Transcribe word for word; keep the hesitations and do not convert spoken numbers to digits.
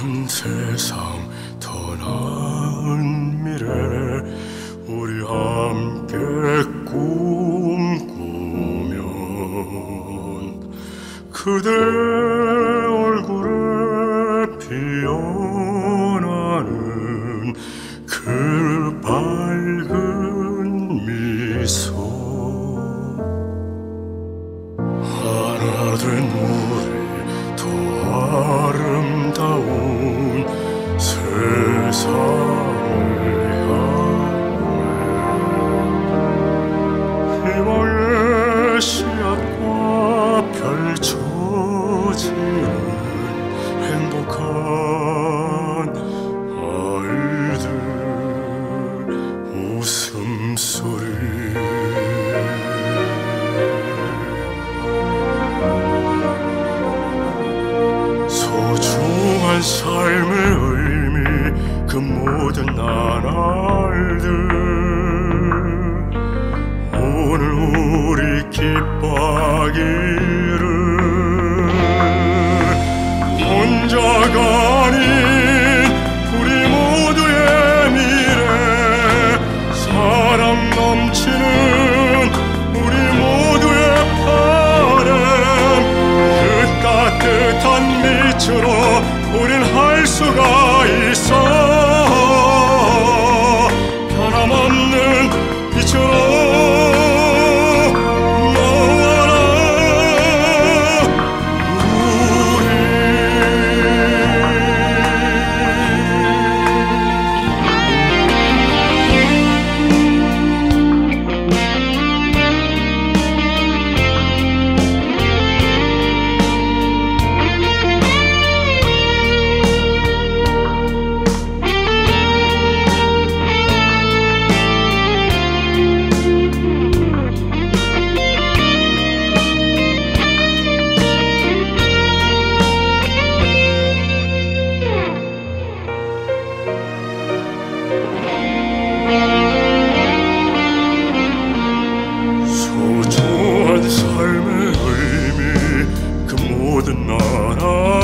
나은 세상, 더 나은 미래, 우리 함께 꿈꾸면 그대 얼굴에 피어나는 그 밝은 미소, 하나 된 우리 더 아름다운 세상을 향해 희망의 씨앗과 펼쳐지는 행복한 아이들 웃음소리, 소중한 삶의 의미, 그 모든 나날들 오늘 우리 기뻐하기를. 혼자가 아닌 우리 모두의 미래, 사랑 넘치는 우리 모두의 바람, 그 따뜻한 빛으로 우린 할 수가 있어. 변함없는 빛으로 삶의 의미, 그 모든 나라